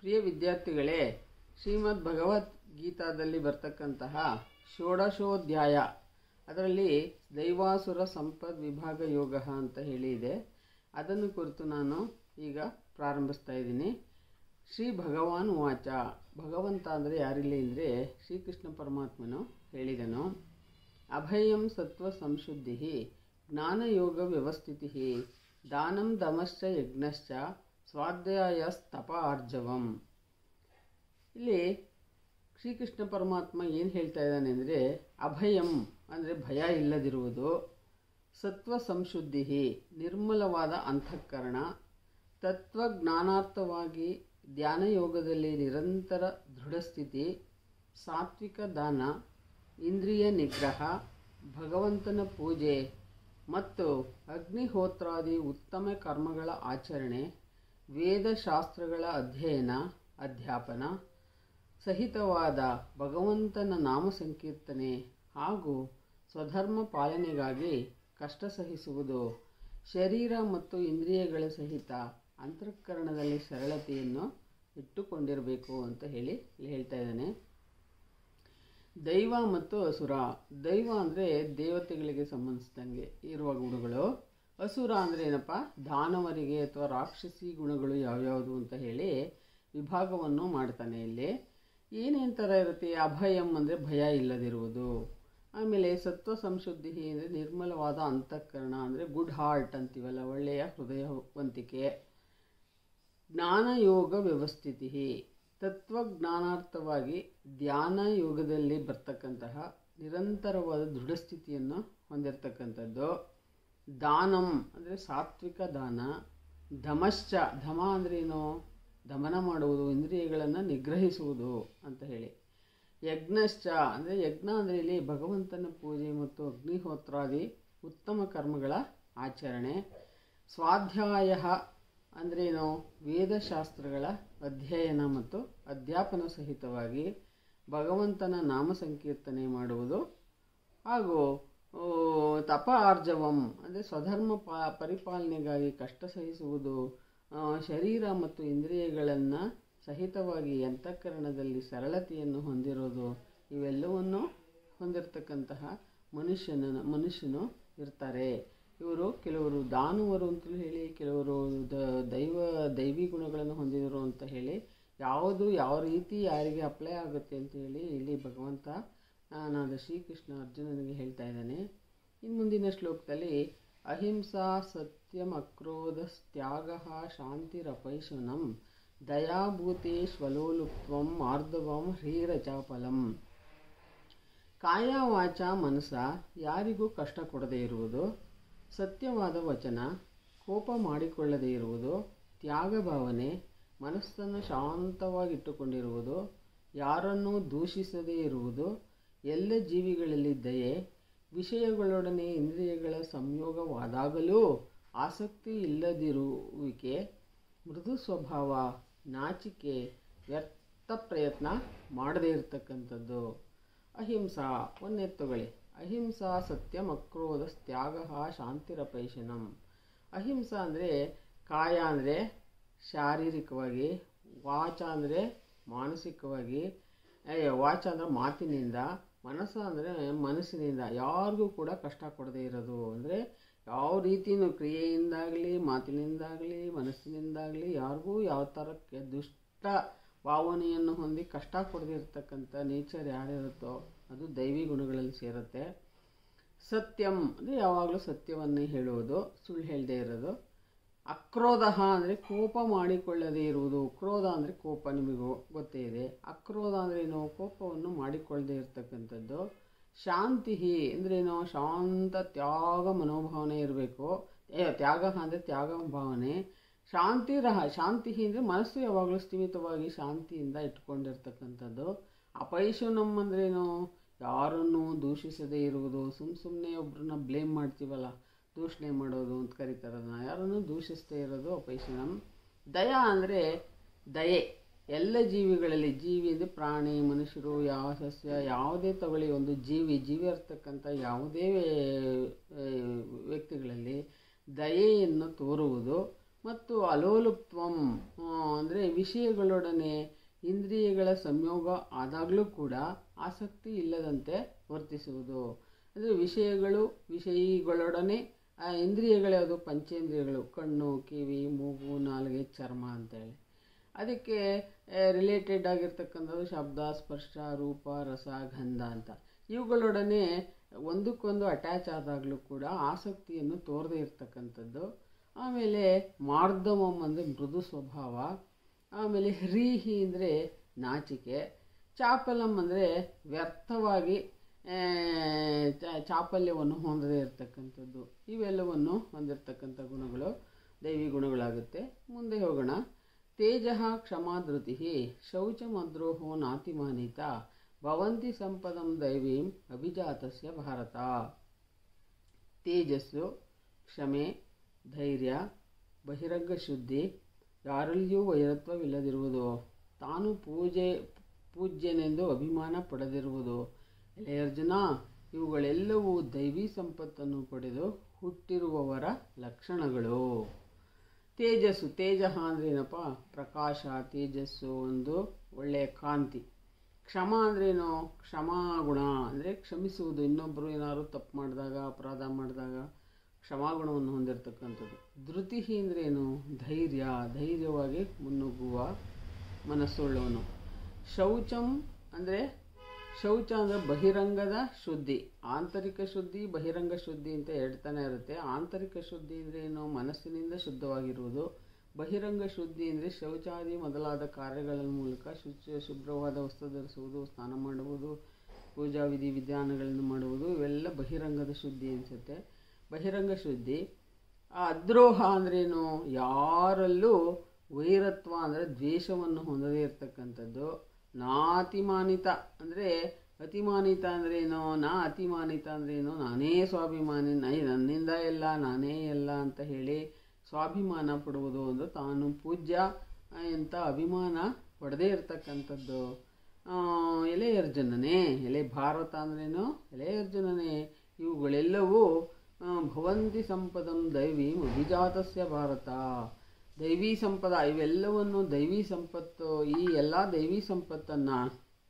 ಪ್ರಿಯ ವಿದ್ಯಾರ್ಥಿಗಳೇ, ಶ್ರೀಮದ್ ಭಗವದ್ಗೀತಾದಲ್ಲಿ ಬರ್ತಕ್ಕಂತಹ ಷೋಡಶೋಧ್ಯಾಯ ಅದರಲ್ಲಿ ದೈವಾಸುರ ಸಂಪದ್ ವಿಭಾಗ ಯೋಗ ಅಂತ ಹೇಳಿ ಇದೆ. ಅದನ್ನು ಕುರಿತು ನಾನು ಈಗ ಪ್ರಾರಂಭಿಸ್ತಾ ಇದ್ದೀನಿ. ಶ್ರೀ ಭಗವಾನ್ ವಾಚ, ಭಗವಂತ ಅಂದರೆ ಯಾರಿಲ್ಲ ಅಂದರೆ ಶ್ರೀಕೃಷ್ಣ ಪರಮಾತ್ಮನು ಹೇಳಿದನು. ಅಭಯಂ ಸತ್ವ ಸಂಶುದ್ಧಿ ಜ್ಞಾನಯೋಗ ವ್ಯವಸ್ಥಿತಿ ದಾನಂ ದಮಶ್ಚ ಯಜ್ಞಶ್ಚ ಸ್ವಾಧ್ಯಾಯಸ್ತಪ ಆರ್ಜವಂ. ಇಲ್ಲಿ ಶ್ರೀಕೃಷ್ಣ ಪರಮಾತ್ಮ ಏನು ಹೇಳ್ತಾ ಇದ್ದಾನೆ ಅಂದರೆ, ಅಭಯಂ ಅಂದರೆ ಭಯ ಇಲ್ಲದಿರುವುದು, ಸತ್ವ ಸಂಶುದ್ಧಿ ನಿರ್ಮಲವಾದ ಅಂತಃಕರಣ, ತತ್ವಜ್ಞಾನಾರ್ಥವಾಗಿ ಧ್ಯಾನಯೋಗದಲ್ಲಿ ನಿರಂತರ ದೃಢಸ್ಥಿತಿ, ಸಾತ್ವಿಕ ದಾನ, ಇಂದ್ರಿಯ ನಿಗ್ರಹ, ಭಗವಂತನ ಪೂಜೆ ಮತ್ತು ಅಗ್ನಿಹೋತ್ರಾದಿ ಉತ್ತಮ ಕರ್ಮಗಳ ಆಚರಣೆ, ವೇದಶಾಸ್ತ್ರಗಳ ಅಧ್ಯಯನ ಅಧ್ಯಾಪನ ಸಹಿತವಾದ ಭಗವಂತನ ನಾಮ ಸಂಕೀರ್ತನೆ ಹಾಗೂ ಸ್ವಧರ್ಮ ಪಾಲನೆಗಾಗಿ ಕಷ್ಟ ಸಹಿಸುವುದು, ಶರೀರ ಮತ್ತು ಇಂದ್ರಿಯಗಳ ಸಹಿತ ಅಂತಃಕರಣದಲ್ಲಿ ಸರಳತೆಯನ್ನು ಇಟ್ಟುಕೊಂಡಿರಬೇಕು ಅಂತ ಹೇಳ್ತಾ ಇದ್ದಾನೆ. ದೈವ ಮತ್ತು ಅಸುರ. ದೈವ ಅಂದರೆ ದೇವತೆಗಳಿಗೆ ಸಂಬಂಧಿಸಿದಂಗೆ ಇರುವ ಗುಣಗಳು. ಅಸುರ ಅಂದರೆ ಏನಪ್ಪ, ದಾನವರಿಗೆ ಅಥವಾ ರಾಕ್ಷಸಿ ಗುಣಗಳು ಯಾವ್ಯಾವುದು ಅಂತ ಹೇಳಿ ವಿಭಾಗವನ್ನು ಮಾಡ್ತಾನೆ. ಇಲ್ಲಿ ಏನೇನು ಥರ ಇರುತ್ತೆ? ಅಭಯಂ ಅಂದರೆ ಭಯ ಇಲ್ಲದಿರುವುದು. ಆಮೇಲೆ ಸತ್ವ ಸಂಶುದ್ಧಿ ಅಂದರೆ ನಿರ್ಮಲವಾದ ಅಂತಃಕರಣ ಅಂದರೆ ಗುಡ್ ಹಾರ್ಟ್ ಅಂತೀವಲ್ಲ, ಒಳ್ಳೆಯ ಹೃದಯವಂತಿಕೆ. ಜ್ಞಾನಯೋಗ ವ್ಯವಸ್ಥಿತಿ, ತತ್ವಜ್ಞಾನಾರ್ಥವಾಗಿ ಧ್ಯಾನ ಯೋಗದಲ್ಲಿ ಬರ್ತಕ್ಕಂತಹ ನಿರಂತರವಾದ ದೃಢಸ್ಥಿತಿಯನ್ನು ಹೊಂದಿರತಕ್ಕಂಥದ್ದು. ದಾನಂ ಅಂದರೆ ಸಾತ್ವಿಕ ದಾನ. ಧಮಶ್ಚ, ಧಮ ಅಂದ್ರೇನು? ದಮನ ಮಾಡುವುದು, ಇಂದ್ರಿಯಗಳನ್ನು ನಿಗ್ರಹಿಸುವುದು ಅಂತ ಹೇಳಿ. ಯಜ್ಞಶ್ಚ ಅಂದರೆ ಯಜ್ಞ ಅಂದರೆ ಇಲ್ಲಿ ಭಗವಂತನ ಪೂಜೆ ಮತ್ತು ಅಗ್ನಿಹೋತ್ರಾದಿ ಉತ್ತಮ ಕರ್ಮಗಳ ಆಚರಣೆ. ಸ್ವಾಧ್ಯಾಯ ಅಂದ್ರೇನು? ವೇದಶಾಸ್ತ್ರಗಳ ಅಧ್ಯಯನ ಮತ್ತು ಅಧ್ಯಾಪನ ಸಹಿತವಾಗಿ ಭಗವಂತನ ನಾಮ ಸಂಕೀರ್ತನೆ ಮಾಡುವುದು. ಹಾಗೂ ತಪ ಆರ್ಜವಂ ಅಂದರೆ ಸ್ವಧರ್ಮ ಪರಿಪಾಲನೆಗಾಗಿ ಕಷ್ಟ ಸಹಿಸುವುದು, ಶರೀರ ಮತ್ತು ಇಂದ್ರಿಯಗಳನ್ನು ಸಹಿತವಾಗಿ ಅಂತಃಕರಣದಲ್ಲಿ ಸರಳತೆಯನ್ನು ಹೊಂದಿರೋದು. ಇವೆಲ್ಲವನ್ನು ಹೊಂದಿರತಕ್ಕಂತಹ ಮನುಷ್ಯನು ಇರ್ತಾರೆ. ಇವರು ಕೆಲವರು ದಾನವರು ಅಂತಲೂ ಹೇಳಿ, ಕೆಲವರು ದೈವಿ ಗುಣಗಳನ್ನು ಹೊಂದಿದರು ಅಂತ ಹೇಳಿ, ಯಾವ ರೀತಿ ಯಾರಿಗೆ ಅಪ್ಲೈ ಆಗುತ್ತೆ ಅಂತ ಹೇಳಿ ಇಲ್ಲಿ ಭಗವಂತ ನಾನಾದ ಶ್ರೀಕೃಷ್ಣ ಅರ್ಜುನನಿಗೆ ಹೇಳ್ತಾ ಇದ್ದಾನೆ. ಇನ್ನು ಮುಂದಿನ ಶ್ಲೋಕದಲ್ಲಿ ಅಹಿಂಸಾ ಸತ್ಯಂ ಅಕ್ರೋಧಸ್ತ್ಯಾಗ ಶಾಂತಿರಪೈಶುನಂ ದಯಾಭೂತೇಶ್ವಲೋಲುಪ್ತ್ವಂ ಮಾರ್ಧವಂ ಹ್ರೀರಚಾಫಲಂ. ಕಾಯ ವಾಚ ಮನಸ ಯಾರಿಗೂ ಕಷ್ಟ ಕೊಡದೇ ಇರುವುದು, ಸತ್ಯವಾದ ವಚನ, ಕೋಪ ಮಾಡಿಕೊಳ್ಳದೇ ಇರುವುದು, ತ್ಯಾಗ ಭಾವನೆ, ಮನಸ್ಸನ್ನು ಶಾಂತವಾಗಿಟ್ಟುಕೊಂಡಿರುವುದು, ಯಾರನ್ನೂ ದೂಷಿಸದೇ ಇರುವುದು, ಎಲ್ಲ ಜೀವಿಗಳಲ್ಲಿ ದಯೆ, ವಿಷಯಗಳೊಡನೆ ಇಂದ್ರಿಯಗಳ ಸಂಯೋಗವಾದಾಗಲೂ ಆಸಕ್ತಿ ಇಲ್ಲದಿರುವಿಕೆ, ಮೃದು ಸ್ವಭಾವ, ನಾಚಿಕೆ, ವ್ಯರ್ಥ ಪ್ರಯತ್ನ ಮಾಡದೇ ಇರತಕ್ಕಂಥದ್ದು. ಅಹಿಂಸಾ ಒಂದೆತ್ತುಗಳೇ. ಅಹಿಂಸಾ ಸತ್ಯಂ ಅಕ್ರೋಧಸ್ತ್ಯಾಗ ಶಾಂತಿರಪೈಶನಂ. ಅಹಿಂಸಾ ಅಂದರೆ ಕಾಯ ಅಂದರೆ ಶಾರೀರಿಕವಾಗಿ, ವಾಚ ಅಂದರೆ ಮಾನಸಿಕವಾಗಿ, ವಾಚ ಅಂದರೆ ಮಾತಿನಿಂದ, ಮನಸ್ಸ ಅಂದರೆ ಮನಸ್ಸಿನಿಂದ ಯಾರಿಗೂ ಕೂಡ ಕಷ್ಟ ಕೊಡದೇ ಇರೋದು. ಅಂದರೆ ಯಾವ ರೀತಿಯೂ ಕ್ರಿಯೆಯಿಂದಾಗಲಿ, ಮಾತಿನಿಂದಾಗಲಿ, ಮನಸ್ಸಿನಿಂದಾಗಲಿ ಯಾರಿಗೂ ಯಾವ ಥರಕ್ಕೆ ದುಷ್ಟ ಭಾವನೆಯನ್ನು ಹೊಂದಿ ಕಷ್ಟ ಕೊಡದೇ ಇರತಕ್ಕಂಥ ನೇಚರ್ ಯಾರಿರುತ್ತೋ ಅದು ದೈವಿ ಗುಣಗಳಲ್ಲಿ ಸೇರುತ್ತೆ. ಸತ್ಯಂ ಅಂದರೆ ಯಾವಾಗಲೂ ಸತ್ಯವನ್ನೇ ಹೇಳುವುದು, ಸುಳ್ಳು ಹೇಳದೇ ಇರೋದು. ಅಕ್ರೋಧ ಅಂದರೆ ಕೋಪ ಮಾಡಿಕೊಳ್ಳದೇ ಇರುವುದು. ಕ್ರೋಧ ಅಂದರೆ ಕೋಪ, ನಿಮಗೂ ಗೊತ್ತೇ ಇದೆ. ಅಕ್ರೋಧ ಅಂದ್ರೇನು? ಕೋಪವನ್ನು ಮಾಡಿಕೊಳ್ಳದೇ ಇರತಕ್ಕಂಥದ್ದು. ಶಾಂತಿ ಅಂದ್ರೇನು? ಶಾಂತ ತ್ಯಾಗ ಮನೋಭಾವನೆ ಇರಬೇಕು. ತ್ಯಾಗ ಅಂದರೆ ತ್ಯಾಗ ಭಾವನೆ. ಶಾಂತಿ ಅಂದರೆ ಮನಸ್ಸು ಯಾವಾಗಲೂ ಸ್ಥಿಮಿತವಾಗಿ ಶಾಂತಿಯಿಂದ ಇಟ್ಕೊಂಡಿರ್ತಕ್ಕಂಥದ್ದು. ಅಪೈಶುನಂ ಅಂದ್ರೇನು? ಯಾರನ್ನು ದೂಷಿಸದೇ ಇರುವುದು. ಸುಮ್ಮನೆ ಒಬ್ಬರನ್ನ ಬ್ಲೇಮ್ ಮಾಡ್ತೀವಲ್ಲ, ದೂಷಣೆ ಮಾಡೋದು ಅಂತ ಕರೀತಾರೆ, ಅದನ್ನು ಯಾರನ್ನು ದೂಷಿಸದೇ ಇರೋದು ಅಪೈಶುನಂ. ದಯಾ ಅಂದರೆ ದಯೆ, ಎಲ್ಲ ಜೀವಿಗಳಲ್ಲಿ. ಜೀವಿ ಅಂದರೆ ಪ್ರಾಣಿ, ಮನುಷ್ಯರು, ಯಾವ ಸಸ್ಯ ಯಾವುದೇ ತಗೊಳ್ಳಿ, ಒಂದು ಜೀವಿ ಇರ್ತಕ್ಕಂಥ ಯಾವುದೇ ವ್ಯಕ್ತಿಗಳಲ್ಲಿ ದಯೆಯನ್ನು ತೋರುವುದು. ಮತ್ತು ಅಲೋಲುಪ್ತ್ವಂ ಅಂದರೆ ವಿಷಯಗಳೊಡನೆ ಇಂದ್ರಿಯಗಳ ಸಂಯೋಗ ಆದಾಗಲೂ ಕೂಡ ಆಸಕ್ತಿ ಇಲ್ಲದಂತೆ ವರ್ತಿಸುವುದು. ಅಂದರೆ ವಿಷಯಿಗಳೊಡನೆ ಆ ಇಂದ್ರಿಯಗಳ್ಯಾವುದು ಪಂಚೇಂದ್ರಿಯಗಳು, ಕಣ್ಣು, ಕಿವಿ, ಮೂಗು, ನಾಲಿಗೆ, ಚರ್ಮ ಅಂತೇಳಿ. ಅದಕ್ಕೆ ರಿಲೇಟೆಡ್ ಆಗಿರ್ತಕ್ಕಂಥದ್ದು ಶಬ್ದ, ಸ್ಪರ್ಶ, ರೂಪ, ರಸ, ಗಂಧ ಅಂತ. ಇವುಗಳೊಡನೆ ಒಂದಕ್ಕೊಂದು ಅಟ್ಯಾಚ್ ಆದಾಗಲೂ ಕೂಡ ಆಸಕ್ತಿಯನ್ನು ತೋರದೇ ಇರ್ತಕ್ಕಂಥದ್ದು. ಆಮೇಲೆ ಮಾರ್ದಮಂ ಅಂದರೆ ಮೃದು ಸ್ವಭಾವ. ಆಮೇಲೆ ಹ್ರೀಹಿ ಅಂದರೆ ನಾಚಿಕೆ. ಚಾಪಲಂ ಅಂದರೆ ವ್ಯರ್ಥವಾಗಿ ಚಾಪಲ್ಯವನ್ನು ಹೊಂದದೇ ಇರತಕ್ಕಂಥದ್ದು. ಇವೆಲ್ಲವನ್ನು ಹೊಂದಿರತಕ್ಕಂಥ ಗುಣಗಳು ದೈವಿ ಗುಣಗಳಾಗುತ್ತೆ. ಮುಂದೆ ಹೋಗೋಣ. ತೇಜ ಕ್ಷಮಾ ಧೃತಿ ಶೌಚಮದ್ರೋಹೋ ನಾತಿಮಾನಿತ ಭವಂತಿ ಸಂಪದಂ ದೈವೀಂ ಅಭಿಜಾತಸ್ಯ ಭಾರತ. ತೇಜಸ್ಸು, ಕ್ಷಮೆ, ಧೈರ್ಯ, ಬಹಿರಂಗ ಶುದ್ಧಿ, ಯಾರಲ್ಲಿಯೂ ವೈರತ್ವವಿಲ್ಲದಿರುವುದು, ತಾನು ಪೂಜ್ಯನೆಂದು ಅಭಿಮಾನ ಪಡೆದಿರುವುದು. ಎಲೆ ಅರ್ಜುನ, ಇವುಗಳೆಲ್ಲವೂ ದೈವಿ ಸಂಪತ್ತನ್ನು ಪಡೆದು ಹುಟ್ಟಿರುವವರ ಲಕ್ಷಣಗಳು. ತೇಜಸ್ಸು, ತೇಜ ಅಂದ್ರೇನಪ್ಪ? ಪ್ರಕಾಶ, ತೇಜಸ್ಸು, ಒಂದು ಒಳ್ಳೆಯ ಕಾಂತಿ. ಕ್ಷಮ ಅಂದ್ರೇನು? ಕ್ಷಮಾಗುಣ ಅಂದರೆ ಕ್ಷಮಿಸುವುದು. ಇನ್ನೊಬ್ಬರು ಏನಾದ್ರು ತಪ್ಪು ಮಾಡಿದಾಗ, ಅಪರಾಧ ಮಾಡಿದಾಗ ಕ್ಷಮಾಗುಣವನ್ನು ಹೊಂದಿರತಕ್ಕಂಥದ್ದು. ಧೃತಿ ಅಂದ್ರೇನು? ಧೈರ್ಯ, ಧೈರ್ಯವಾಗಿ ಮುನ್ನುಗ್ಗುವ ಮನಸ್ಸುಳ್ಳವನು. ಶೌಚಂ ಅಂದರೆ ಶೌಚ ಅಂದರೆ ಬಹಿರಂಗದ ಶುದ್ಧಿ. ಆಂತರಿಕ ಶುದ್ಧಿ, ಬಹಿರಂಗ ಶುದ್ಧಿ ಅಂತ ಎರಡ್ತಾನೆ ಇರುತ್ತೆ. ಆಂತರಿಕ ಶುದ್ಧಿ ಅಂದರೆ ಏನು? ಮನಸ್ಸಿನಿಂದ ಶುದ್ಧವಾಗಿರುವುದು. ಬಹಿರಂಗ ಶುದ್ಧಿ ಅಂದರೆ ಶೌಚಾದಿ ಮೊದಲಾದ ಕಾರ್ಯಗಳ ಮೂಲಕ ಶುಭ್ರವಾದ ವಸ್ತ್ರ ಧರಿಸುವುದು, ಸ್ನಾನ ಮಾಡುವುದು, ಪೂಜಾ ವಿಧಾನಗಳನ್ನು ಮಾಡುವುದು. ಇವೆಲ್ಲ ಬಹಿರಂಗದ ಶುದ್ಧಿ ಅನಿಸುತ್ತೆ. ಬಹಿರಂಗ ಶುದ್ಧಿ. ಅದ್ರೋಹ ಅಂದ್ರೇನು? ಯಾರಲ್ಲೂ ವೈರತ್ವ ಅಂದರೆ ದ್ವೇಷವನ್ನು ಹೊಂದದೇ ಇರತಕ್ಕಂಥದ್ದು. ನಾತಿಮಾನಿತ ಅಂದರೆ ಅತಿಮಾನಿತ ಅಂದ್ರೇನು? ಅತಿಮಾನಿತ ಅಂದ್ರೇನು? ನಾನೇ ಸ್ವಾಭಿಮಾನಿ, ನನ್ನಿಂದ ಎಲ್ಲ, ನಾನೇ ಎಲ್ಲ ಅಂತ ಹೇಳಿ ಸ್ವಾಭಿಮಾನ ಪಡುವುದು. ಒಂದು ತಾನು ಪೂಜ್ಯ ಅಂತ ಅಭಿಮಾನ ಪಡೆದೇ ಇರತಕ್ಕಂಥದ್ದು. ಎಲೆ ಅರ್ಜುನನೇ, ಎಲೆ ಭಾರತ ಅಂದ್ರೇನು? ಎಲೆ ಅರ್ಜುನನೇ, ಇವುಗಳೆಲ್ಲವೂ ಭವಂತಿ ಸಂಪದಂ ದೈವೀಂ ಅಭಿಜಾತಸ್ಯ ಭಾರತ. ದೈವಿ ಸಂಪದ, ಇವೆಲ್ಲವನ್ನು ದೈವಿ ಸಂಪತ್ತು, ಈ ಎಲ್ಲ ದೈವಿ ಸಂಪತ್ತನ್ನು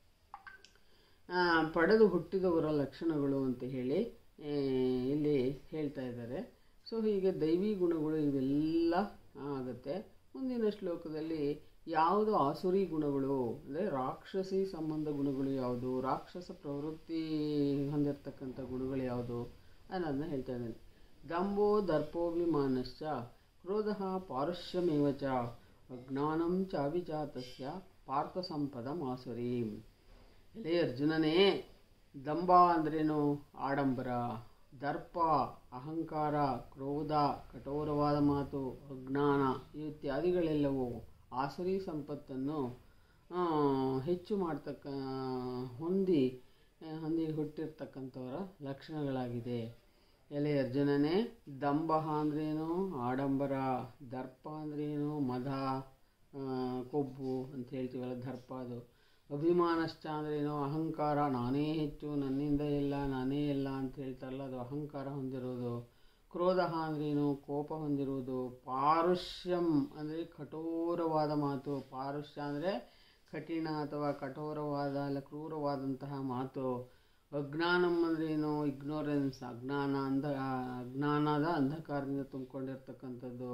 ಪಡೆದು ಹುಟ್ಟಿದವರ ಲಕ್ಷಣಗಳು ಅಂತ ಹೇಳಿ ಇಲ್ಲಿ ಹೇಳ್ತಾ ಇದ್ದಾರೆ. ಸೊ ಹೀಗೆ ದೈವಿ ಗುಣಗಳು ಇವೆಲ್ಲ ಆಗುತ್ತೆ. ಮುಂದಿನ ಶ್ಲೋಕದಲ್ಲಿ ಯಾವುದು ಆಸುರಿ ಗುಣಗಳು ಅಂದರೆ ರಾಕ್ಷಸಿ ಸಂಬಂಧ ಗುಣಗಳು ಯಾವುದು, ರಾಕ್ಷಸ ಪ್ರವೃತ್ತಿ ಹೊಂದಿರತಕ್ಕಂಥ ಗುಣಗಳು ಯಾವುದು ಅನ್ನೋದನ್ನ ಹೇಳ್ತಾ ಇದ್ದಾನೆ. ದಂಭೋ ದರ್ಪೋಭಿಮಾನಶ್ಚ ಕ್ರೋಧ ಪಾರುಷ್ಯಮೇವ ಚ ಅಜ್ಞಾನಂ ಚಾವಿಜಾತಸ್ಯ ಪಾರ್ಥ ಸಂಪದಂ ಆಸುರೀಂ. ಎಲೆ ಅರ್ಜುನನೇ, ದಂಭ ಅಂದ್ರೇನು? ಆಡಂಬರ. ದರ್ಪ ಅಹಂಕಾರ, ಕ್ರೋಧ ಕಠೋರವಾದ ಮಾತು, ಅಜ್ಞಾನ ಇತ್ಯಾದಿಗಳೆಲ್ಲವೂ ಆಸುರಿ ಸಂಪತ್ತನ್ನು ಹೆಚ್ಚು ಹೊಂದಿ ಹುಟ್ಟಿರ್ತಕ್ಕಂಥವರ ಲಕ್ಷಣಗಳಾಗಿದೆ. ಎಲೆ ಅರ್ಜುನನೇ, ದಂಭ ಅಂದ್ರೇನು? ಆಡಂಬರ. ದರ್ಪ ಅಂದ್ರೇನು? ಮದ, ಕೊಬ್ಬು ಅಂತ ಹೇಳ್ತೀವಲ್ಲ, ದರ್ಪ ಅದು. ಅಭಿಮಾನಶ್ಚ ಅಂದ್ರೇನು? ಅಹಂಕಾರ, ನಾನೇ ಹೆಚ್ಚು, ನನ್ನಿಂದ ಎಲ್ಲ, ನಾನೇ ಎಲ್ಲ ಅಂತ ಹೇಳ್ತಾರಲ್ಲ, ಅದು ಅಹಂಕಾರ ಹೊಂದಿರೋದು. ಕ್ರೋಧ ಅಂದ್ರೇನು? ಕೋಪ ಹೊಂದಿರುವುದು. ಪಾರುಷ್ಯಂ ಅಂದರೆ ಕಠೋರವಾದ ಮಾತು. ಪಾರುಷ್ಯ ಅಂದರೆ ಕಠಿಣ ಅಥವಾ ಕಠೋರವಾದ ಅಲ್ಲ ಕ್ರೂರವಾದಂತಹ ಮಾತು. ಅಜ್ಞಾನಂ ಅಂದ್ರೇನು? ಇಗ್ನೋರೆನ್ಸ್, ಅಜ್ಞಾನದ ಅಂಧಕಾರದಿಂದ ತುಂಬಿಕೊಂಡಿರ್ತಕ್ಕಂಥದ್ದು.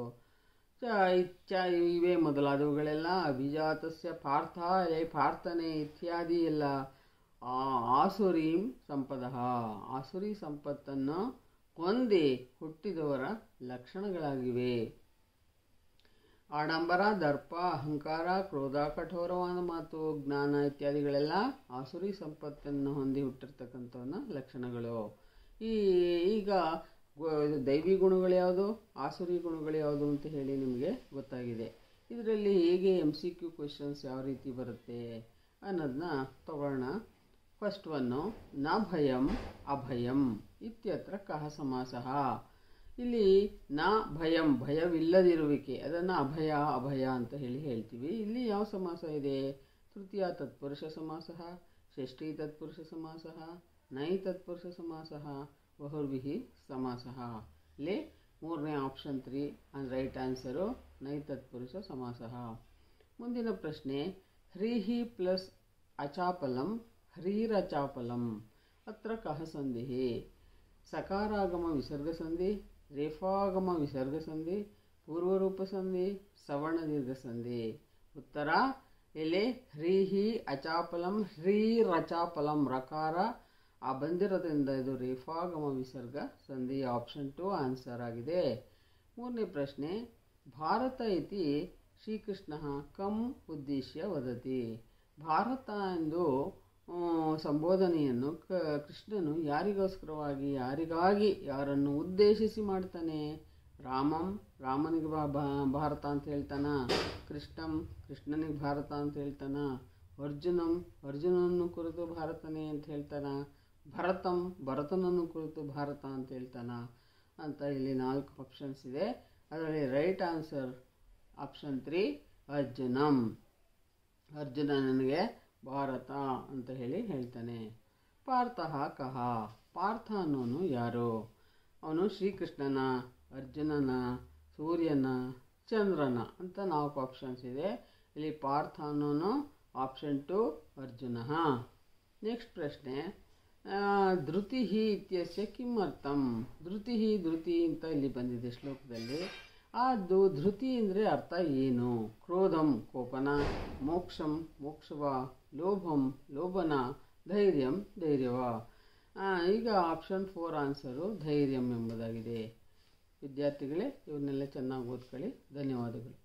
ಇವೇ ಮೊದಲಾದವುಗಳೆಲ್ಲ ಅಭಿಜಾತಸ್ಯ ಪಾರ್ಥ, ಪಾರ್ಥನೆ ಇತ್ಯಾದಿ ಎಲ್ಲ ಆಸುರೀಂ ಸಂಪದ, ಆಸುರಿ ಸಂಪತ್ತನ್ನು ಹೊಂದಿ ಹುಟ್ಟಿದವರ ಲಕ್ಷಣಗಳಾಗಿವೆ. ಆಡಂಬರ, ದರ್ಪ, ಅಹಂಕಾರ, ಕ್ರೋಧ, ಕಠೋರವಾದ ಮಾತು, ಜ್ಞಾನ ಇತ್ಯಾದಿಗಳೆಲ್ಲ ಆಸುರಿ ಸಂಪತ್ತನ್ನು ಹೊಂದಿ ಹುಟ್ಟಿರ್ತಕ್ಕಂಥವನ್ನ ಲಕ್ಷಣಗಳು. ಈಗ ದೈವಿ ಗುಣಗಳು ಯಾವುದು, ಆಸುರಿ ಗುಣಗಳು ಯಾವುದು ಅಂತ ಹೇಳಿ ನಿಮಗೆ ಗೊತ್ತಾಗಿದೆ. ಇದರಲ್ಲಿ ಹೇಗೆ MCQ ಕ್ವೆಶನ್ಸ್ ಯಾವ ರೀತಿ ಬರುತ್ತೆ ಅನ್ನೋದನ್ನ ತಗೊಳ್ಳೋಣ. ಫಸ್ಟ್ ಒನ್ನು, ನ ಭಯಂ ಅಭಯಂ ಇತ್ಯತ್ರ ಕಹ ಸಮಾಸಃ. ಇಲ್ಲಿ ನ ಭಯಂ, ಭಯವಿಲ್ಲದಿರುವಿಕೆ, ಅದನ್ನು ಅಭಯ ಅಂತ ಹೇಳ್ತೀವಿ. ಇಲ್ಲಿ ಯಾವ ಸಮಾಸ ಇದೆ? ತೃತೀಯ ತತ್ಪುರುಷ ಸಮಾಸಃ, ಷಷ್ಠಿ ತತ್ಪುರುಷ ಸಮಾಸಃ, ನೈ ತತ್ಪುರುಷ ಸಮಾಸಃ, ಬಹುರ್ವಿಹಿ ಸಮಾಸಃ. ಇಲ್ಲಿ ಮೂರನೇ ಆಪ್ಷನ್ 3 ರೈಟ್ ಆನ್ಸರು ನೈತತ್ಪುರುಷ ಸಮಾಸಃ. ಮುಂದಿನ ಪ್ರಶ್ನೆ, ಹ್ರೀಹಿ ಪ್ಲಸ್ ಅಚಾಪಲಂ ಹ್ರೀರಚಾಪಲಂ ಅತ್ರ ಕಹ ಸಂಧಿಃ? ಸಕಾರಾಗಮ ವಿಸರ್ಗ ಸಂಧಿ, ರೇಫಾಗಮ ವಿಸರ್ಗ ಸಂಧಿ, ಪೂರ್ವರೂಪ ಸಂಧಿ, ಸವರ್ಣ ದೀರ್ಘ ಸಂಧಿ. ಉತ್ತರ ಇಲ್ಲಿ ಹ್ರೀಹಿ ಅಚಾಪಲಂ ಹ್ರೀರಚಾಪಲಂ ರಕಾರ ಬಂದಿರೋದ್ರಿಂದ ಇದು ರೇಫಾಗಮ ವಿಸರ್ಗ ಸಂಧಿ. ಆಪ್ಷನ್ 2 ಆನ್ಸರ್ ಆಗಿದೆ. ಮೂರನೇ ಪ್ರಶ್ನೆ, ಭಾರತ ಇತಿ ಶ್ರೀಕೃಷ್ಣ ಕಂ ಉದ್ದೇಶ್ಯ ವದತಿ? ಭಾರತ ಎಂದು ಸಂಬೋಧನೆಯನ್ನು ಕೃಷ್ಣನು ಯಾರಿಗೋಸ್ಕರವಾಗಿ, ಯಾರಿಗಾಗಿ, ಯಾರನ್ನು ಉದ್ದೇಶಿಸಿ ಮಾಡ್ತಾನೆ? ರಾಮನಿಗೆ ಭಾರತ ಅಂತ ಹೇಳ್ತಾನ, ಕೃಷ್ಣನಿಗೆ ಭಾರತ ಅಂತ ಹೇಳ್ತಾನ, ಅರ್ಜುನನ್ನು ಕುರಿತು ಭಾರತನೇ ಅಂತ ಹೇಳ್ತಾನ, ಭರತನನ್ನು ಕುರಿತು ಭಾರತ ಅಂತ ಹೇಳ್ತಾನ ಅಂತ ಇಲ್ಲಿ 4 ಆಪ್ಷನ್ಸ್ ಇದೆ. ಅದರಲ್ಲಿ ರೈಟ್ ಆನ್ಸರ್ ಆಪ್ಷನ್ 3 ಅರ್ಜುನ ನನಗೆ ಭಾರತ ಅಂತ ಹೇಳ್ತಾನೆ. ಪಾರ್ಥಃ ಕಹ? ಪಾರ್ಥ ಅನ್ನೋನು ಯಾರು? ಅವನು ಶ್ರೀಕೃಷ್ಣನ, ಅರ್ಜುನನ, ಸೂರ್ಯನ, ಚಂದ್ರನ ಅಂತ 4 ಆಪ್ಷನ್ಸ್ ಇದೆ. ಇಲ್ಲಿ ಪಾರ್ಥ ಅನ್ನೋನು ಆಪ್ಷನ್ 2 ಅರ್ಜುನ. ನೆಕ್ಸ್ಟ್ ಪ್ರಶ್ನೆ, ಧೃತಿ ಇತ್ಯಸ್ಯ ಕಿಮರ್ಥಂ? ಧೃತಿ ಅಂತ ಇಲ್ಲಿ ಬಂದಿದೆ ಶ್ಲೋಕದಲ್ಲಿ. ಅದು ಧೃತಿ ಅಂದರೆ ಅರ್ಥ ಏನು? ಕ್ರೋಧಂ ಕೋಪನ, ಮೋಕ್ಷಂ ಮೋಕ್ಷವ, ಲೋಭಂ ಲೋಭನ, ಧೈರ್ಯಂ ಧೈರ್ಯವ. ಈಗ ಆಪ್ಷನ್ 4 ಆನ್ಸರು ಧೈರ್ಯಂ ಎಂಬುದಾಗಿದೆ. ವಿದ್ಯಾರ್ಥಿಗಳೇ, ಇವನ್ನೆಲ್ಲ ಚೆನ್ನಾಗಿ ಓದ್ಕೊಳ್ಳಿ. ಧನ್ಯವಾದಗಳು.